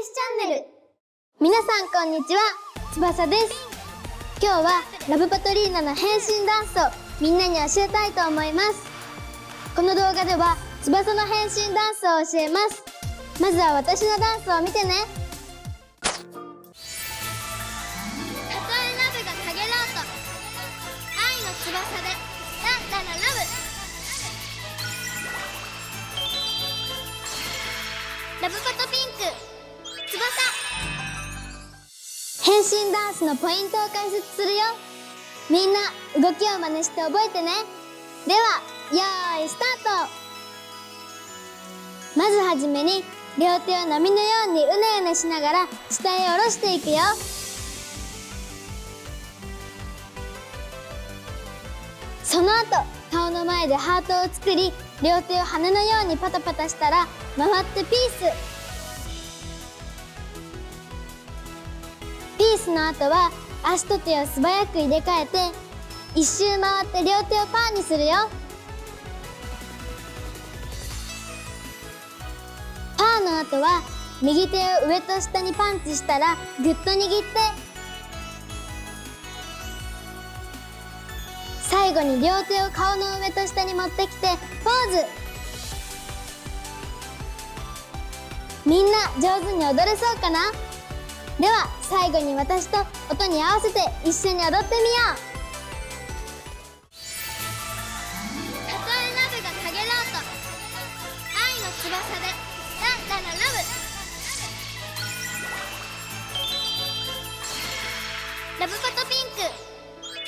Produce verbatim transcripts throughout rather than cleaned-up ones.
チャンネル。皆さんこんにちは、翼です。今日はラブパトリーナの変身ダンスをみんなに教えたいと思います。この動画では翼の変身ダンスを教えます。まずは私のダンスを見てね。たとえラブがかげろうと、愛の翼でランラララブ。ラブパトピンク翼。変身ダンスのポイントを解説するよ。みんな動きを真似して覚えてね。ではよーいスタート。まずはじめに両手を波のようにうねうねしながら下へ下ろしていくよ。その後顔の前でハートを作り、両手を羽のようにパタパタしたら回ってピース。ピースの後は足と手を素早く入れ替えて一周回って両手をパーにするよ。パーの後は右手を上と下にパンチしたらグッと握って、最後に両手を顔の上と下に持ってきてポーズ。みんな上手に踊れそうかな？では最後に私と音に合わせて一緒に踊ってみよう。たとえラブがかげろうと、愛の翼でランラララブ。ラブパトピンク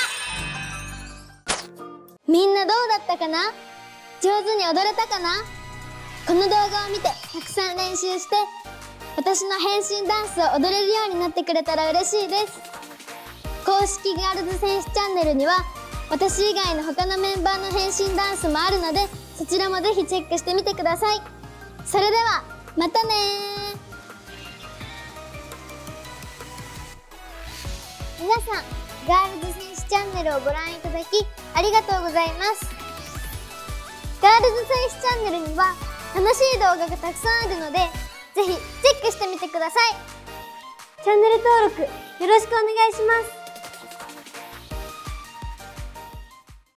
翼。みんなどうだったかな？上手に踊れたかな？この動画を見てたくさん練習して私の変身ダンスを踊れるようになってくれたら嬉しいです。公式ガールズ戦士チャンネルには私以外の他のメンバーの変身ダンスもあるので、そちらもぜひチェックしてみてください。それではまたねー。皆さん、ガールズ戦士チャンネルをご覧いただきありがとうございます。ガールズ戦士チャンネルには楽しい動画がたくさんあるので、ぜひチェックしてみてください。チャンネル登録よろしくお願いします。